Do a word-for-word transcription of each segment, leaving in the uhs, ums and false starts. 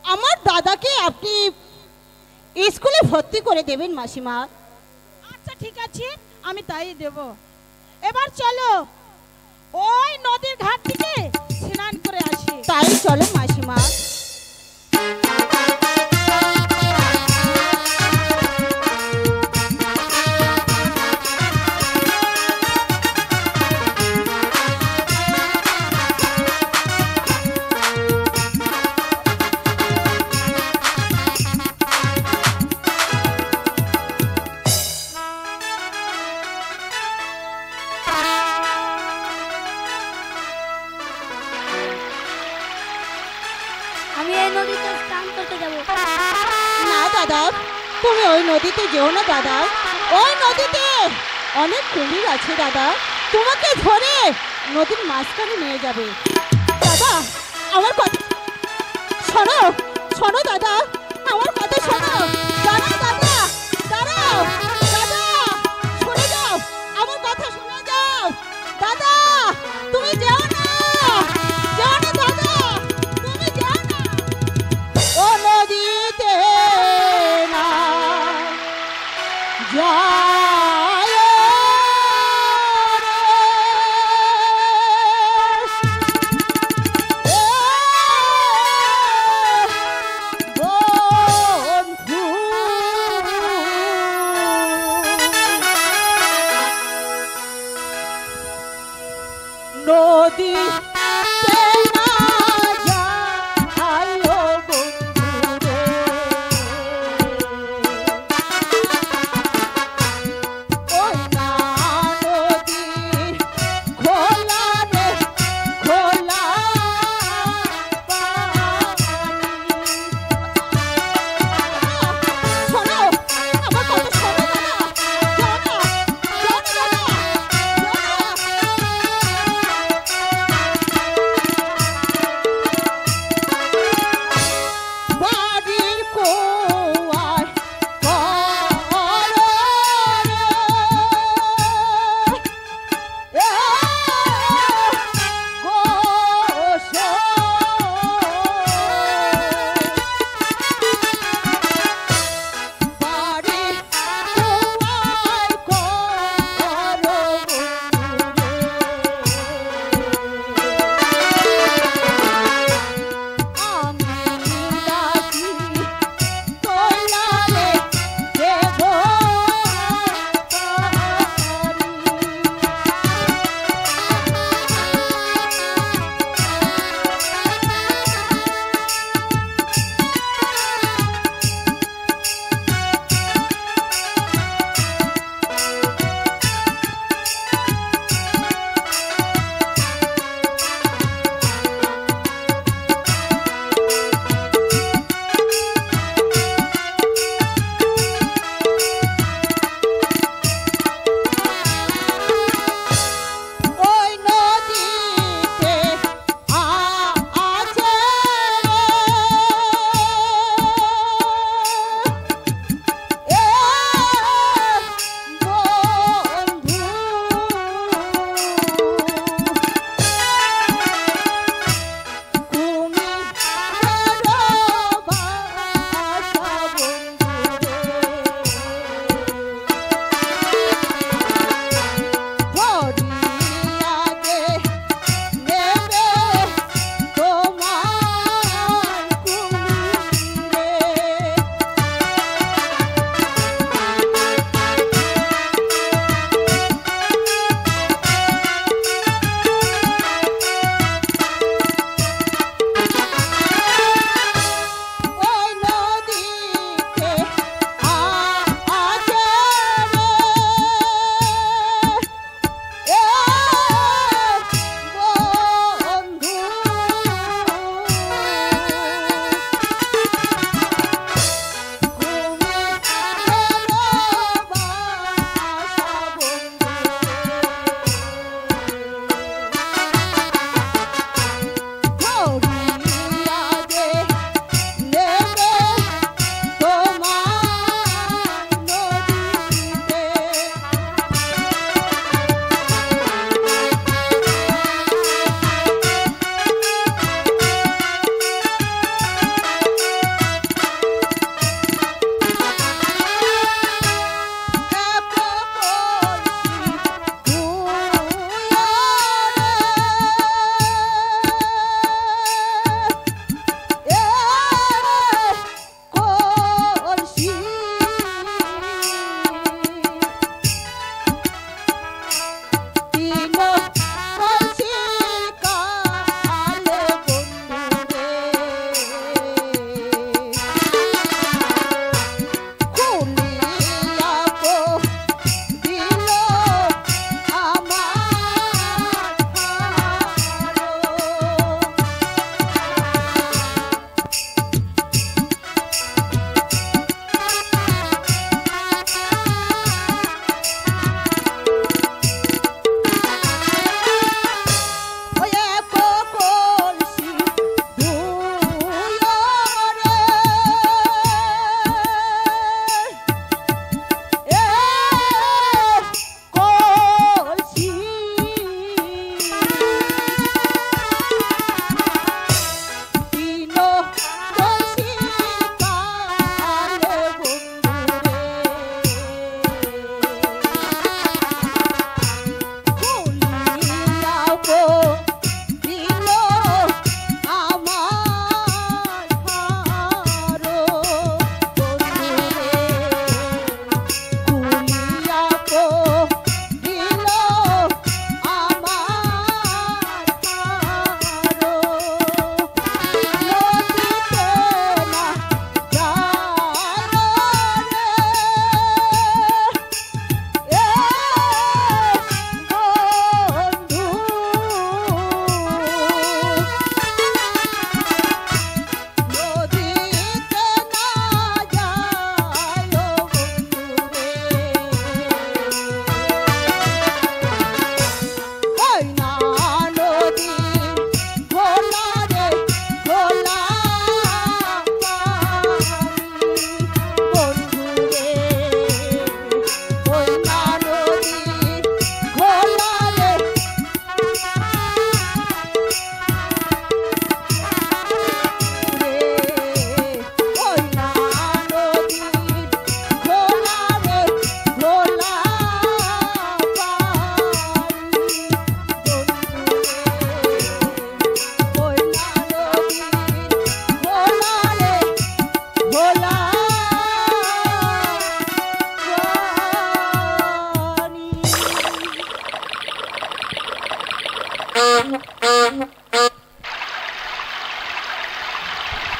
আমার দাদাকে আপনি স্কুলে ভর্তি করে দেবেন মাসিমা। আচ্ছা ঠিক আছে, আমি তাই দেব। এবার চলো ওই নদীর ঘাট থেকে স্নান করে আসি। তাই চলো মাসিমা। আমি এই নদীতে স্নান করতে যাব। না দাদা, তুমি ওই নদীতে যেও না দাদা। ওই নদীতে অনেক কুমির আছে দাদা, তোমাকে ধরে নদীর মাঝখানে নিয়ে যাবে। দাদা আমার কথা শোনো, শোনো দাদা, আমার কথা শোনো। দাঁড়াও দাদা, দাঁড়াও দাদা, শুনে যাও, আমার কথা শুনে যাও। দাদা তুমি যেও না, যেও না দাদা, তুমি যেও না। ও নদীতে না যায় রে, ও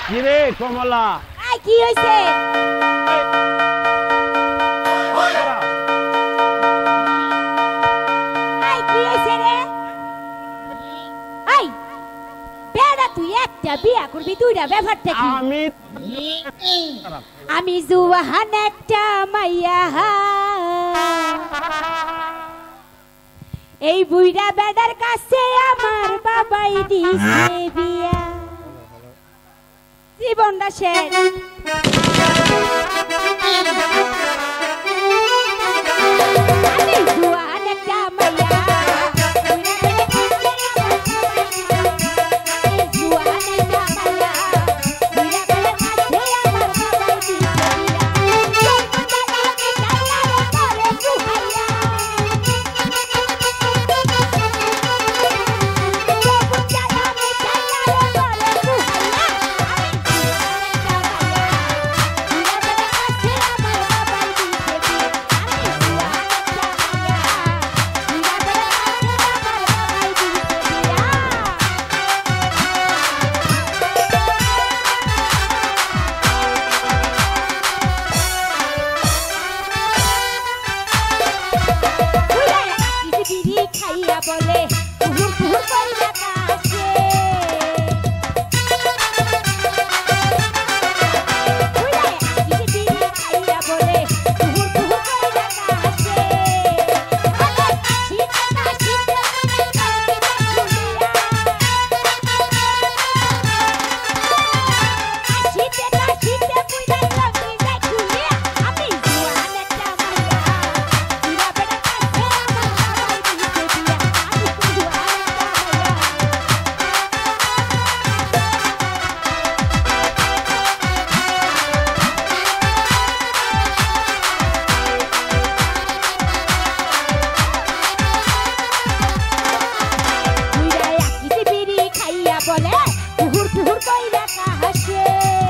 কি রে কমলা? আই কি হইছে? আই কি হইছে রে? আই বেড়া তুই একটা বিয়া করবি দুইটা ব্যাপারটা কি? আমি আমি জুয়ান একটা মাইয়া এই বুইড়া বেড়ার কাছে আমার বাবাই দিছে বিয়া জীবনটা শেষ আমি জুয়ান একটা মাইয়া বলে কুহুর কুহুর কইরা কাছে উড়ে আকি দিদি খাইয়া বলে কুহুর কুহুর কইরা কাছে আরে শীতে না শীতে শীতে না শীতে পুইরা লাগি দেখুলে আমি জুয়ান একটা মাইয়া পুরা বেটা কাছে বলে কুহুর কুহুর কইরা কাছে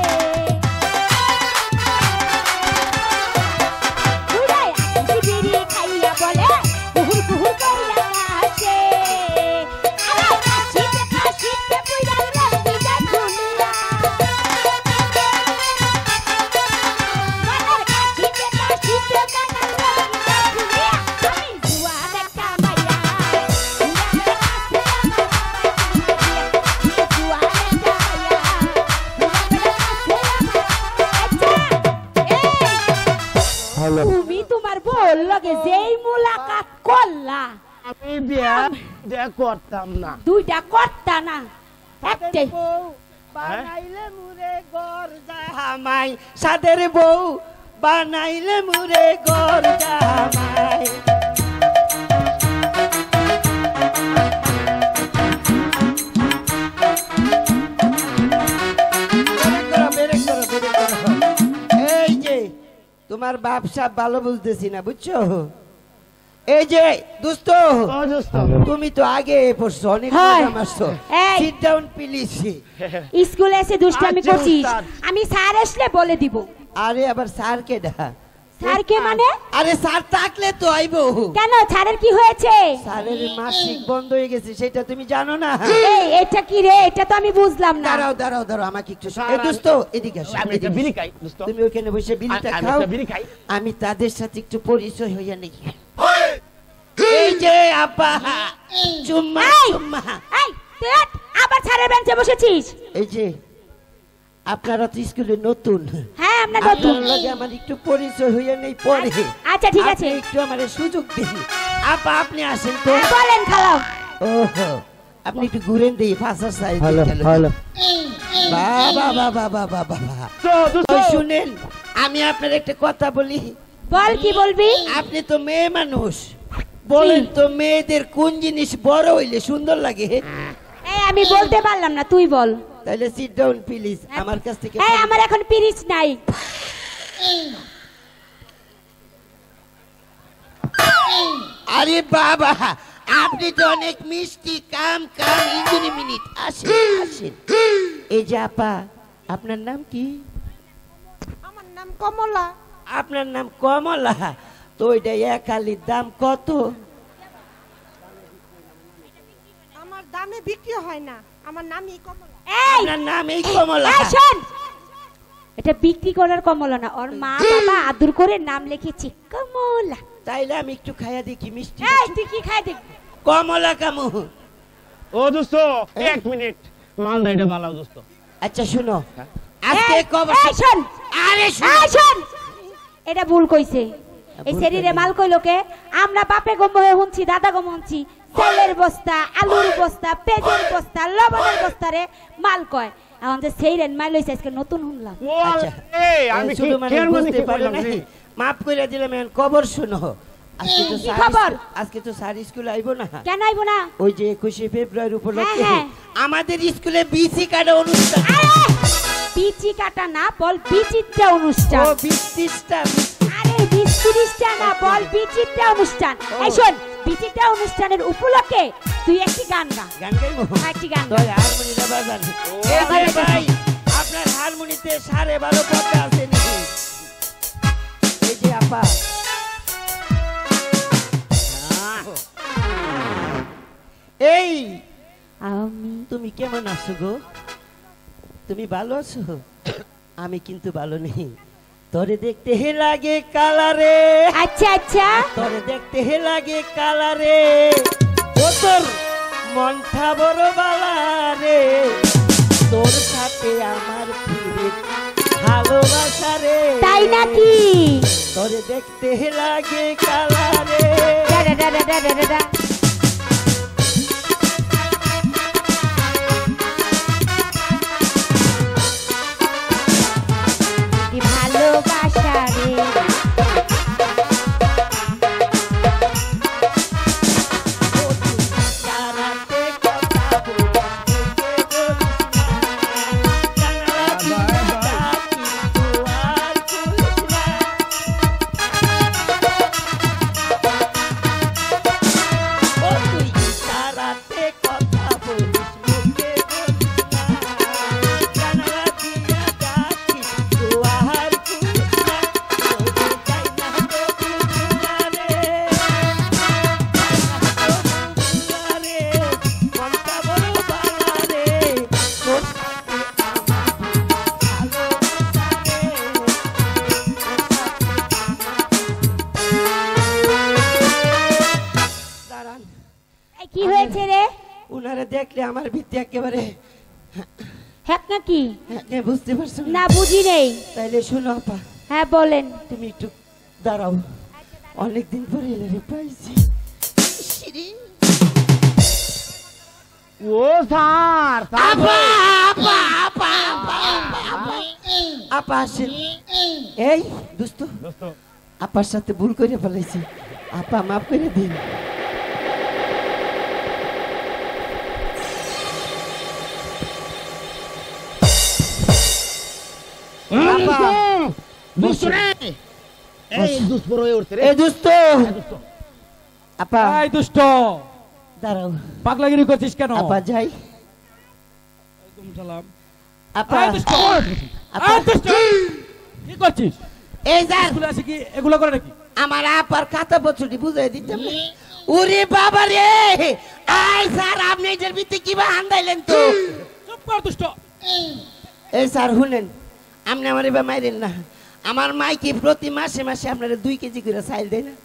উড়াই আকি বিড়ি খাইয়া বলে কুহুর কুহুর কইরা কাছে আরে কাশিতে কাশিতে পুইরা লাগি দেখুলিয়া মানার কাশিতে কাশিতে কানার লাগি দেখুলিয়া আমি জুয়ান একটা মাইয়া তুমি তোমার বল লগে যেই মুলাকাত করলা আমি বিয়া বিয়া করতাম না। দুইটা করতা না একটাই বানাইলে মুরে গর জামাই সাদের বউ বানাইলে মুরে গর জামাই এই যে তোমার ব্যবসা ভালো বুঝতেছি না বুঝছো এই যে দোস্ত ও দোস্ত, তুমি তো আগে পড়ছো অনেক হ্যাঁ। নাম আসছো এই। সিট ডাউন প্লিজ স্কুলে এসে দুষ্টামি আচ্ছা, করছিস উস্তাদ। আমি স্যার আসলে বলে দিব আরে আবার স্যার কে ডা স্যার কে মানে আরে স্যার থাকলে তো আইবো কেন স্যারের কি হয়েছে স্যারের মাসিক বন্ধ হয়ে গেছে সেটা তুমি জানো না এই এটা কি রে এটা তো আমি বুঝলাম না দাঁড়াও দাঁড়াও দাঁড়াও আমাকে একটু স্যার, এই দোস্ত এদিকে আসো আমি একটা এদিকে বিড়ি আসো। খাই দোস্ত। তুমি ওখানে বসে বিড়িটা আমি খাও একটা বিড়ি খাই। আমি তাদের সাথে একটু পরিচয় হইয়া নেই এই যে আপা চুম্মা এই চুম্মা এই তুই আট, আবার স্যারের বেঞ্চে বসেছিস এই যে আপনারা তো স্কুলে নতুন হ্যাঁ আমরা নতুন আপনার লগে আমার একটু পরিচয় হইয়া নেই পরে আচ্ছা ঠিক আছে আপনি একটু আমার সুযোগ দিন আপা আপনি আসেন তো হ্যাঁ, বলেন খালাও ওহো আপনি একটু ঘুরেন দিই ফাঁসার সাইড বাবা বাবা বাবা বাবা তো দোস্ত, ওই শুনেন আমি আপনার একটা কথা বলি বল কি বলবি আপনি তো মেয়ে মানুষ বলেন তো মেয়েদের কোন জিনিস বড় হইলে সুন্দর লাগে এই আমি বলতে পারলাম না তুই বল তাহলে সিট ডাউন প্লিজ আমার কাছ থেকে এই আমার এখন পিরিচ নাই আরে বাবা আপনি তো অনেক মিষ্টি কাম কাম ইঞ্জিনি মিনিট আসেন আসেন এই যে আপা আপনার নাম কি আমার নাম কমলা আপনার নাম কমলা তো ওইটা এক আলির দাম কত আমার দামে বিক্রি হয় না আমার নামই কমলা এই আপনার নাম এই কমলা এই শোন, এটা বিক্রি করার কমলা না, ওর মা বাবা আদর করে নাম লিখেছে কমলা। তাইলে আমি একটু খাইয়া দেখি মিষ্টি এই তুই কি খাই দেখ? কমলা কামু। ও দোস্ত এক মিনিট মাল দাইটা ভালো দোস্ত। আচ্ছা শুনো, আজকে এই, কবে এই শোন, আরে এই শুনো শোন, এটা ভুল কইছে। এই ভুল শরীরে কইছে। মাল কইলো কে? আমরা বাপে গম হয়ে হুনছি, দাদা গম হুনছি, তেলের বস্তা, আলুর বস্তা, পেঁয়াজের বস্তা, লবণের বস্তা রে মাল কয়। এখন যে সেইরেন মাল হইছে আজকে নতুন শুনলাম। ও আচ্ছা। এই আমি কি শুধু মানে কেন মানে বুঝতে কি পারলে বললাম না, রে? মাফ করে দিলাম। এখন খবর শুনো, আজকে তো কি স্যার খবর? স্কুল- আজকে তো স্যার স্কুল আইবো না। কেন আইব না? ওই যে একুশে ফেব্রুয়ারি উপলক্ষে হ্যাঁ, হ্যাঁ। আমাদের স্কুলে বিসি কাটা অনুষ্ঠান। আরে বিচি কাটা না, বল বিচিত্রা অনুষ্ঠান। ও বিশটা আরে বিশ ত্রিশটা না, বল বিচিত্রা অনুষ্ঠান। এই শোন, বিচিত্রা অনুষ্ঠানের উপলক্ষে তুই একটি গান গা। গান গাইবো। হ্যাঁ, একটি গান গা। দয়া হারমোনিটা বাজান। এই যে ভাই, আপনার হারমোনিতে সাড়ে বারো পর্দা আছে নাকি? এই যে আপা, এই আমি তুমি কেমন আছো গো? তুমি ভালো আছো? আমি কিন্তু ভালো নেই। তোরে দেখতে হে লাগে কালারে, আচ্ছা আচ্ছা, তোরে দেখতে হে লাগে কালারে, ও তোর মনটা বড় বালারে, তোর সাথে আমার ফিরে ভালোবাসা রে। তাই নাকি? তোরে দেখতে হে লাগে কালারে। ডা ডা ডা ডা ডা ডা ডা। কি ভালোবাসা রে। সারাতে কথা বলতে বলিস না, জানালা দিয়ে ডাকি তো আর খুলিস না। ও তুই সারাতে কথা বলিস, মুখে বলিস না, জানালা দিয়ে ডাকি তো আর খুলিস না। তোরে চাই না তো বুঝলারে, মনটা বড় বালারে, তোর সাথে আমার ভালোবাসা রে। দাঁড়ান, এই কি হয়েছে রে? উনারে দেখলে আমার ভিত্তি একেবারে হ্যাঁ নাকি? হ্যাঁ, বুঝতে পারছো না বুঝি নেই। তাইলে শোনো আপা, হ্যাঁ বলেন। তুমি একটু দাঁড়াও, অনেকদিন পরে এলারে পাইছি। ও স্যার স্যার আপা আপা আপা আপা আপা, আপা আপা আসেন। এই দোস্ত, দোস্ত আপার সাথে ভুল করে ফেলাইছি, আপা মাফ করে দিন। আপা, দোস্ত রে এই দুষ্পর হয়ে উঠছে রে। এই দোস্ত, দোস্ত আপা এই দুষ্ট দাঁড়াও, পাগলাগিরি করছিস কেন? আপা যাই। ওয়ালাইকুম সালাম। আপা এই দুষ্ট, আপা, এই দুষ্ট, কি করছিস? এই যার স্কুলে আসি কি এগুলো করে নাকি? আমার আপার খাতা পত্রটি বুঝাই দিতাম না। ওরে বাবা রে, আই স্যার আপনি এটার ভিতরে কি বা আন্দাইলেন তো। চুপ কর দুষ্ট। এই স্যার শুনেন, আপনি আমার এবার মাইরেন না। আমার মাই কি প্রতি মাসে মাসে আপনারা দুই কেজি করে চাইল দেয় না?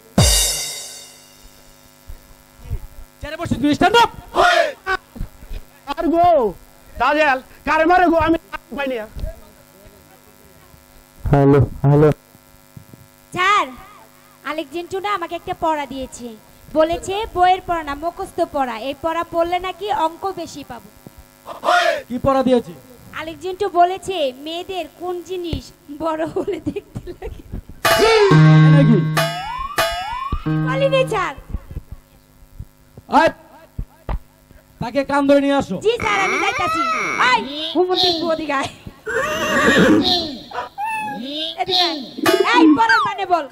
চেয়ারে বসে তুই স্ট্যান্ড আপ। আর গো দাজেল কারে মারে গো, আমি পাইনি। হ্যালো হ্যালো স্যার, আলেকজেন্টু না আমাকে একটা পড়া দিয়েছে, বলেছে বইয়ের পড়া না মুখস্থ পড়া, এই পড়া পড়লে নাকি অঙ্ক বেশি পাবো। কি পড়া দিয়েছে? আলেকজেন্টু বলেছে মেয়েদের কোন জিনিস বড় হলে দেখতে লাগে। তাই নাকি? বলি নে স্যার। আয়, তাকে কান ধরে নিয়ে আসো। জি স্যার, আমি যাইতাছি। আই হুমুন্দি বুদি গায়। এদিকে আয়। এই পড়ার মানে বল।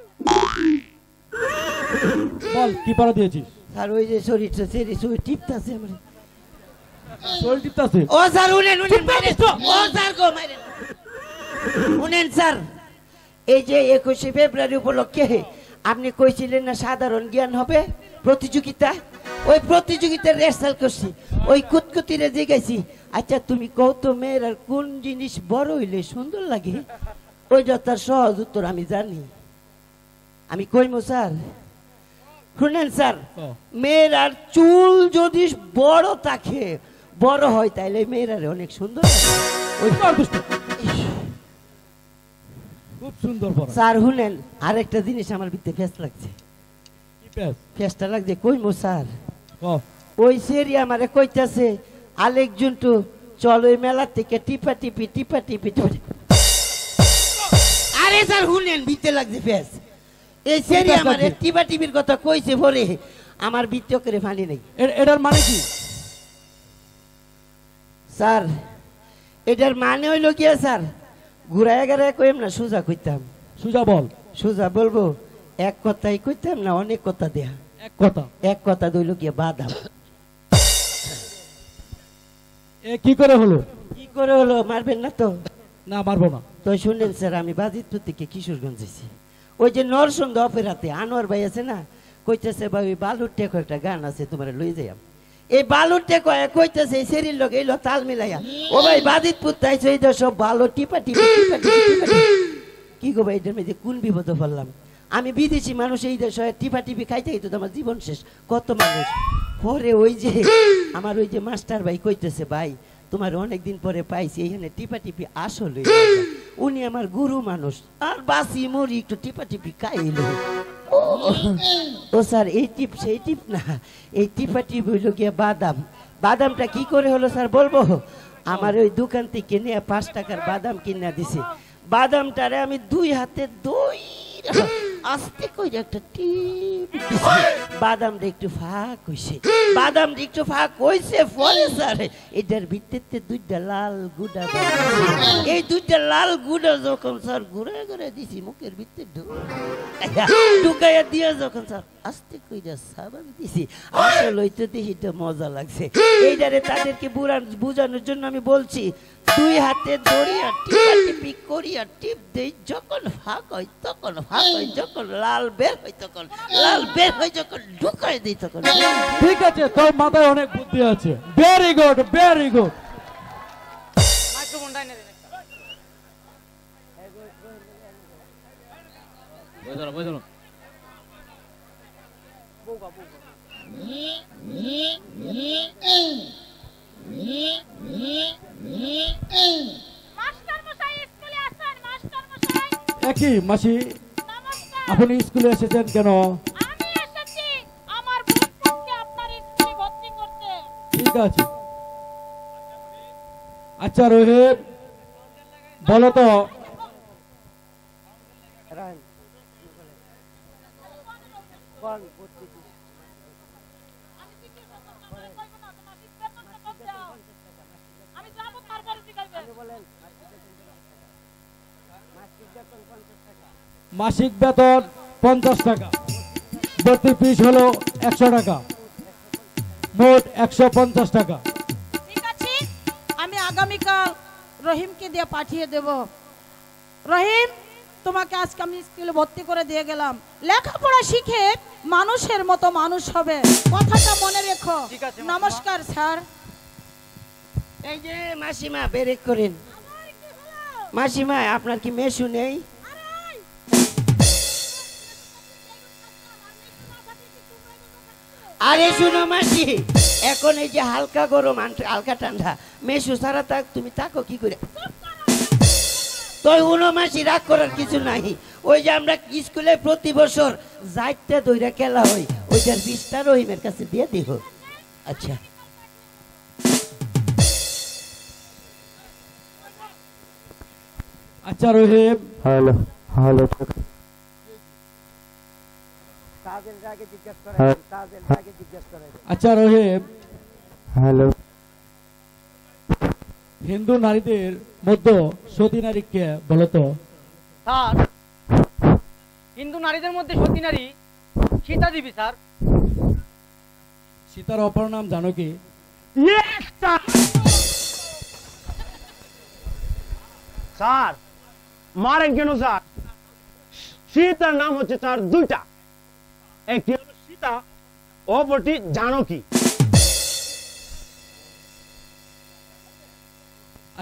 বল কি পড়া দিয়েছিস? স্যার ওই যে শরীরটা সেরে শুয়ে টিপতাছে আমার। শরীর টিপতাছে। ও স্যার উনেন উনেন মাইরেন। ও স্যার গো মাইরেন। উনেন স্যার, এই যে একুশে ফেব্রুয়ারি উপলক্ষে আপনি কইছিলেন না সাধারণ জ্ঞান হবে প্রতিযোগিতা, ওই প্রতিযোগিতার রেসাল করছি, ওই কুতকুতিরে জিগাইছি আচ্ছা তুমি কও তো মেয়ের আর কোন জিনিস বড় হইলে সুন্দর লাগে? ওইটা তার সহজ উত্তর আমি জানি। আমি কইমো স্যার, শুনেন স্যার, ও। মেয়ের আর চুল যদি বড় থাকে, বড় হয়, তাইলে মেয়েরা অনেক সুন্দর লাগে। ওই কর দুষ্টু। খুব সুন্দর পড়া। স্যার শুনেন, আরেকটা জিনিস আমার ভিতরে ফেস লাগছে। কি পেস? ফেসটা লাগছে কইমো স্যার, ও ওই সেরি আমারে কইতাছে আলেক জুন্টু চল ওই মেলা থেকে টিপা টিপি টিপা টিপি টিপা টিপি। আরে স্যার শুনেন, ভিতরে লাগছে ফেস। এই সেরি ফেস আমারে লাগছে? টিপা টিপির কথা কইছে পরে আমার ভিতরে করে ফানি নাই। এ- এটার মানে কি? স্যার এটার মানে হইল কি স্যার, ঘুরায় গেড়ায় কইম না, সোজা কইতাম। সুজা বল। সোজা বলবো, এক কথাই কইতাম না, অনেক কথা দেয়া। এক কথা। এক কথা দইল গিয়ে বাদাম। এ কি করে হলো? কি করে হলো, মারবেন না তো? না মারবো না। তো শুনেন স্যার, আমি বাজিতপুর থেকে কিশোরগঞ্জ এসেছি। ওই যে নরসন্দ অপেরাতে আনোয়ার ভাই আছে না, কইতেছে ভাই ওই বালুর টেকো একটা গান আছে, তোমার লই যাই। এই বালুর টেকো কইতেছে এই সেরির লোক এইলো তাল মিলাইয়া, ও ভাই বাজিতপুর তাইছে এই সব বালু টিপা টিপি টিপা টিপি টিপা টিপি। কি গো ভাই, এটার মধ্যে কোন বিপদে পড়লাম? আমি বিদেশি মানুষ, এই দেশে টিপা টিপি খাইতে খাইতে তো আমার জীবন শেষ। কত মানুষ পরে ওই যে আমার ওই যে মাস্টার ভাই কইতেছে, ভাই তোমার অনেকদিন পরে পাইছি, এইখানে টিপা টিপি আসলে উনি আমার গুরু মানুষ, আর বাসি মরি একটু টিপা টিপি খাইল। ও স্যার, এই টিপ সেই টিপ না, এই টিপা টিপ হইল গিয়ে বাদাম। বাদামটা কি করে হলো স্যার বলবো? আমার ওই দোকান থেকে নিয়ে পাঁচ টাকার বাদাম কিনা দিছে। বাদামটারে আমি দুই হাতে দুই আস্তে করে একটা টিপ দিছি। বাদামটা একটু ফাঁক হইছে, বাদামটা একটু ফাঁক হইছে ফলে স্যার এটার ভিতরে দুইটা লাল গুড়া বানাইছে। এই দুইটা লাল গুড়া যখন স্যার ঘুরে ঘুরে দিছি মুখের ভিতরে ঢুকাইয়া দিয়ে যখন স্যার আস্তে কইরা সাবান দিছি, আসলে হইতে দেখি তো মজা লাগছে। এইটারে তাদেরকে বুঝানোর জন্য আমি বলছি, দুই হাতে ধরিয়া টিপা টিপি করিয়া টিপ দেই, যখন ফাঁক হয় তখন ফাঁক হয়, যখন লাল বের হয় তখন লাল বের হয়, যখন ঢুকাই দিই তখন। ঠিক আছে, তোর মাথায় অনেক বুদ্ধি আছে। Very good, very good. Master মশাই স্কুলে আসেন, মাস্টার মশাই। একই মাসি, নমস্কার। আপনি স্কুলে এসেছেন কেন? আমি এসেছি আমার বোনকে আপনার স্কুলে ভর্তি করতে। ঠিক আছে। আচ্ছা রোহিত, বলো তো আমি যাবো, তারপরে জিজ্ঞাসা মাসিক বেতন পঞ্চাশ টাকা, ভর্তি ফিস হলো একশো টাকা, মোট একশো পঞ্চাশ টাকা। ঠিক আছে, আমি আগামীকাল রহিমকে দিয়ে পাঠিয়ে দেব। রহিম, তোমাকে আজকে আমি স্কুলে ভর্তি করে দিয়ে গেলাম, লেখাপড়া শিখে মানুষের মতো মানুষ হবে, কথাটা মনে রেখো। নমস্কার স্যার। এই যে মাসিমা বেরেক করেন। মাসিমা, আপনার কি মেশু নেই? আরে শুনো মাসি, এখন এই যে হালকা গরম হালকা ঠান্ডা, মেশু সারা তাক তুমি তাকো কি করে? তুই উনো মাসি, রাগ করার কিছু নাই। ওই যে আমরা স্কুলে প্রতি বছর যাইতে দইরা খেলা হই, ওইটার বিশটা রহিমের কাছে দিয়ে দিব। আচ্ছা আচ্ছা রহিম, হ্যালো হ্যালো তাদের আগে জিজ্ঞেস করেন, তাদের আগে জিজ্ঞেস করেন। আচ্ছা রহিম, হ্যালো হিন্দু নারীদের মধ্যে সতী নারী কে বলো তো? স্যার, হিন্দু নারীদের মধ্যে সতী নারী সীতা দেবী স্যার। সীতার অপর নাম জানো কি? স্যার মারেন কেন স্যার? সীতার নাম হচ্ছে স্যার দুইটা, একটি হলো সীতা, অপরটি জানকী।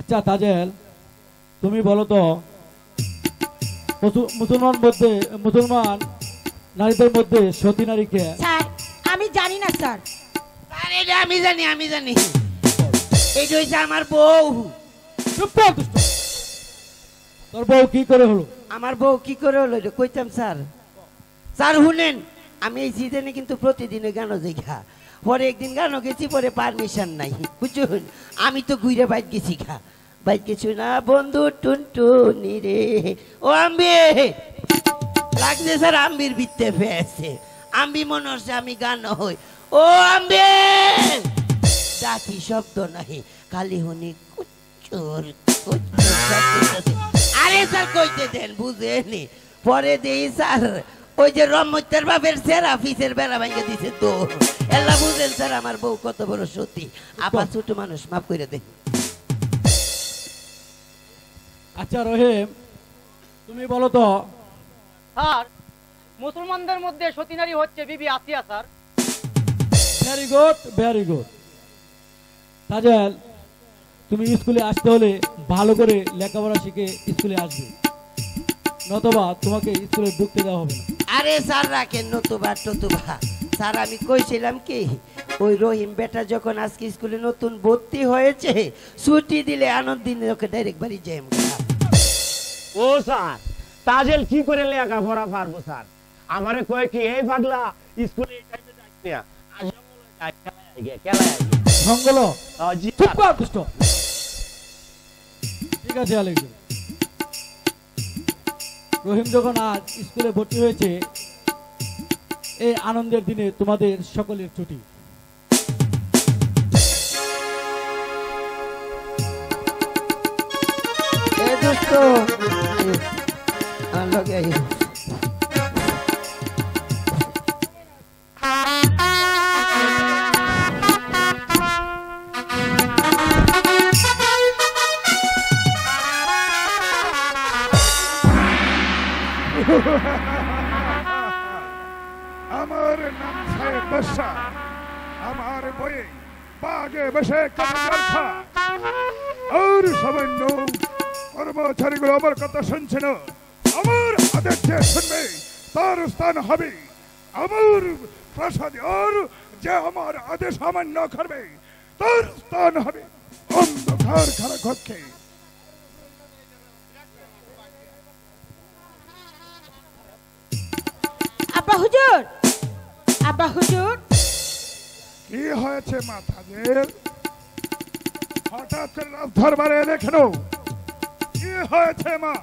আচ্ছা তাজেল, তুমি বলো তো মুসু- মুসলমান মধ্যে মুসলমান নারীদের মধ্যে সতী নারীকে স্যার আমি জানি না স্যার। আরে এটা আমি জানি আমি জানি এইটা হইছে আমার বউ। চুপ কর দুষ্ট। তোর বউ কি করে হলো? আমার বউ কি করে হলো এটা কইতাম স্যার। স্যার শুনেন, আমি এই সিজনে কিন্তু প্রতিদিনে গানও দেখা, পরে একদিন গানও গেছি, পরে পারমিশন নাই বুঝুন। আমি তো ঘুরে বাইক গেছি খা, বাইক গেছি না বন্ধু টুনটুনি রে ও আম্বি লাগছে স্যার, আম্বির বিত্তে ফেছে আম্বি মনে হচ্ছে আমি গান হই ও আম্বি ডাকি শব্দ নাই, খালি হুনি কুচুর কুচুর শব্দ আছে। আরে স্যার কইতে দেন বুঝেনি, পরে দেই স্যার ওই যে রমতের বাপের সেরা ফিসের বেড়া ভাঙে দিছে তো এলা বুঝেন স্যার আমার বউ কত বড় সত্যি। আপা ছোট মানুষ মাফ করে দেন। আচ্ছা রহিম, তুমি বলো তো স্যার মুসলমানদের মধ্যে সতী নারী হচ্ছে Bibi Asiya sir. Very good very good. Tajel, তুমি স্কুলে আসতে হলে ভালো করে লেখাপড়া শিখে স্কুলে আসবে, নতবা তোমাকে স্কুলে ঢুকতে দেওয়া হবে না। আরে স্যার রাখেন নতুবা টতুবা, স্যার আমি কইছিলাম কি ওই রহিম বেটা যখন আজকে স্কুলে নতুন ভর্তি হয়েছে, ছুটি দিলে আনন্দ দিনে ওকে ডাইরেক্ট বাড়ি যাই। ও স্যার, তাজেল কি করে লেখাপড়া পারবো স্যার? আমারে কয় কি এই পাগলা স্কুলে এই টাইমে যাইস না, আজ জঙ্গলে যাই, খেলায় আই গে, খেলায় আই গে। জঙ্গল? ও জি চুপ স্যার। কর দুষ্ট। ঠিক আছে আলেকজান্ডার, রহিম যখন আজ স্কুলে ভর্তি হয়েছে, এই আনন্দের দিনে তোমাদের সকলের ছুটি। এ দোস্ত আর লগে আই। আমার নাম সাহেব বাদশা, আমার বইয়ে বাগে বসে কামড় খা আর সামান্য কর্মচারীগুলো আমার কথা শুনছে না। আমার আদেশ যে শুনবে তার স্থান হবে আমার প্রাসাদে, আর যে আমার আদেশ অমান্য করবে তার স্থান হবে অন্ধকার কারাকক্ষে। আব্বা হুজুর, আব্বা হুজুর, কি হয়েছে মাথাদের? হঠাৎ করে রাত দরবারে এলে কেন? কি হয়েছে মা?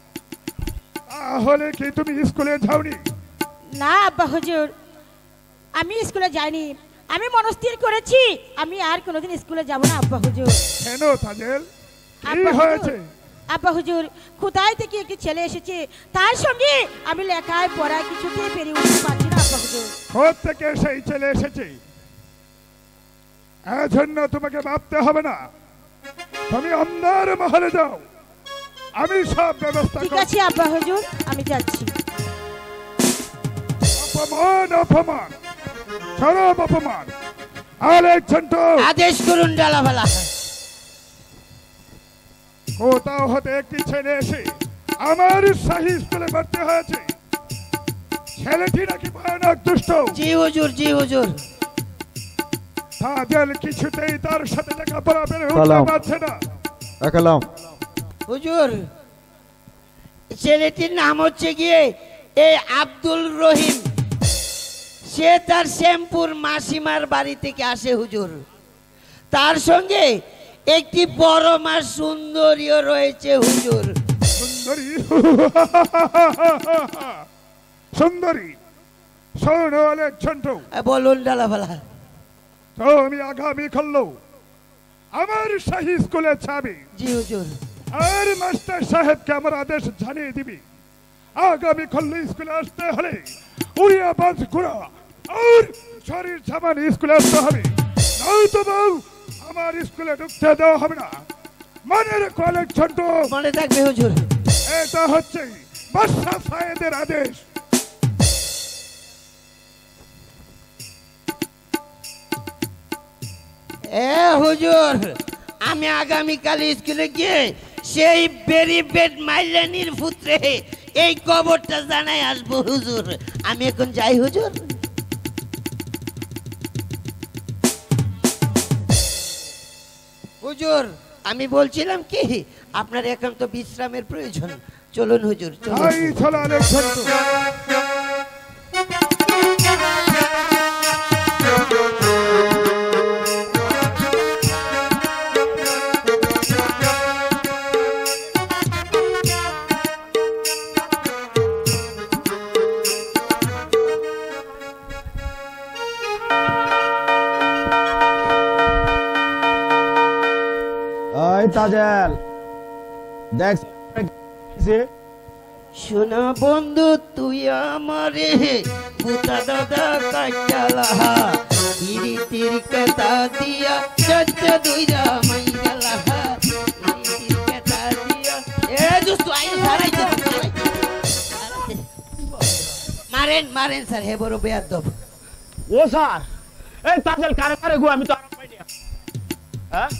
তাহলে কি তুমি স্কুলে যাওনি? না আব্বা হুজুর, আমি স্কুলে যাইনি। আমি মনস্থির করেছি আমি আর কোনোদিন স্কুলে যাব না আব্বা হুজুর। কেন তাজেল, কি আব্বা হয়েছে? হুজুর, আব্বা হুজুর, কোথায় থেকে একটি ছেলে এসেছে, তার সঙ্গে আমি লেখায় পড়ায় কিছুতেই পেরে উঠতে পারছি না আব্বা হুজুর। কোথা থেকে সেই ছেলে এসেছে এজন্য তোমাকে ভাবতে হবে না, তুমি অন্ধার মহলে যাও, আমি সব ব্যবস্থা ঠিক করছি। আছে আব্বা হুজুর, আমি যাচ্ছি। অপমান অপমান চরম অপমান। আলেকজান্ডার, আদেশ করুন ডালাভালা। কোথাও হতে একটি ছেলে এসে আমার শাহী স্কুলে ভর্তি হয়েছে। ছেলেটি নাকি ভয়ানক দুষ্ট। জি হুজুর, জি হুজুর। তাজেল কিছুতেই তার সাথে লেখাপড়া বেড়ে উঠতে সালাম। পারছে না। একালাম হুজুর ছেলেটির নাম হচ্ছে গিয়ে এই আব্দুল রহিম। সে তার শ্যামপুর মাসিমার বাড়ি থেকে আসে হুজুর। তার সঙ্গে একটি বড় মা সুন্দরীও রয়েছে হুজুর। সুন্দরী সুন্দরী শোনো আলেকজান্ডার, বলুন ডালাভালা। তো আমি আগামী করলো আমার শাহী স্কুলে যাবি, জি হুজুর। আর মাস্টার সাহেবকে আমার আদেশ জানিয়ে দিবি আগামী করলো স্কুলে আসতে হলে উড়িয়া বাজ ঘোড়া আর শরীর সামান স্কুলে আসতে হবে, নয়তো বউ আমার স্কুলে ঢুকতে দেওয়া হবে না। মনে রেখো আলেকজান্ডার, মনে থাকবে হুজুর। এটা হচ্ছে বাদশা সাহেবের আদেশ। এ হুজুর আমি আগামীকাল স্কুলে গিয়ে সেই বেরি বেড মাইলানির পুত্রে এই খবরটা জানাই আসবো হুজুর। আমি এখন যাই হুজুর। হুজুর আমি বলছিলাম কি আপনার এখন তো বিশ্রামের প্রয়োজন, চলুন হুজুর চলুন। এই চলো আলেকজান্ডার। ওই তাজেল দেখ শোনা বন্ধু তুই আমারে বুতা দাদা কাটালা ইরি তির কেতা দিয়া চচ্চা দুইরা মাইরালা ইরি তির কেতা দিয়া এ দোস্ত আই সারাই দে মারেন মারেন স্যার হে বড় বেয়াদব। ও স্যার এই তাজেল কারে কারে গো আমি তো আরাম পাইনি। হ্যাঁ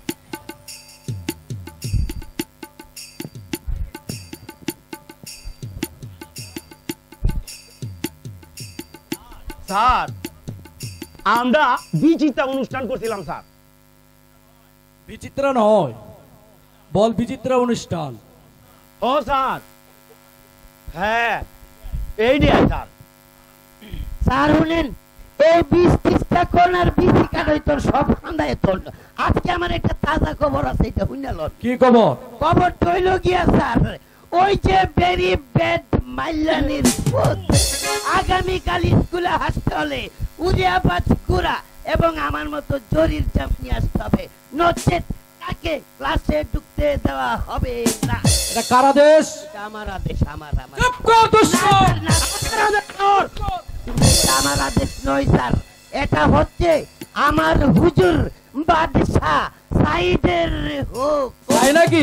স্যার আমরা বিচিত্রা অনুষ্ঠান করছিলাম স্যার। বিচিত্র নয়, বল বিচিত্র অনুষ্ঠান। ও স্যার হ্যাঁ এই দিয়ে স্যার। স্যার শুনেন এই বিশ ত্রিশটা কোনার বিসি কাটাই তোর সব খান্দায় তোর। আজকে আমার একটা তাজা খবর আছে, এটা শুনল। কি খবর? খবর তৈল গিয়া স্যার ওই যে বেরি বেড মাইলানির পুত আগামীকাল স্কুলে আসতে হলে উদয়াবাদ কুড়া এবং আমার মতো জরির চাপ নিয়ে আসতে হবে, নচেত তাকে ক্লাসে ঢুকতে দেওয়া হবে না। এটা কার আদেশ? এটা আমার আদেশ। আমার আমার চুপ কর দুষ্ট! না, আমার আদেশ নয়। এটা আমার আদেশ নয় স্যার, এটা হচ্ছে আমার হুজুর বাদশাহ সাইদের হোক। তাই নাকি?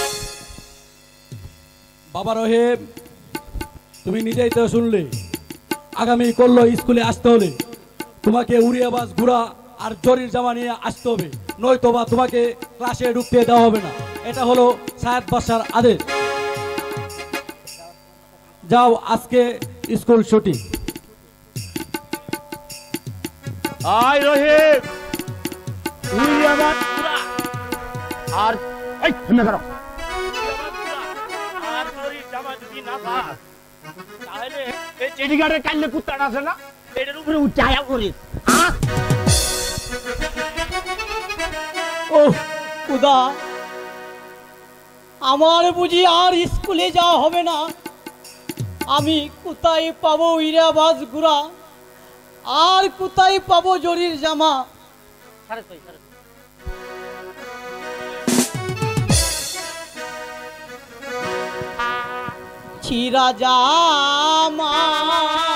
বাবা রহিম, তুমি নিজেই তো শুনলে আগামী করলো স্কুলে আসতে হলে তোমাকে উড়িয়াবাজ ঘোড়া আর জরির জামা নিয়ে আসতে হবে, নয়তো বা তোমাকে ক্লাসে ঢুকতে দেওয়া হবে না। এটা হলো সায়েদ বাদশার আদেশ। যাও, আজকে স্কুল ছুটি। আই রহিম উড়িয়াবাদ পুরা আর এই না করো আর তোরি জামা যদি না পাস তাহলে এই চেডিগাড়ের কাইলে কুত্তাটা আছে না এটার উপরে উঠায়া করিস। ও খুদা, আমার বুঝি আর স্কুলে যাওয়া হবে না। আমি কোথায় পাবো ইরাবাজ গুড়া আর কোথায় পাবো জরির জামা? ছিঁড়া জামা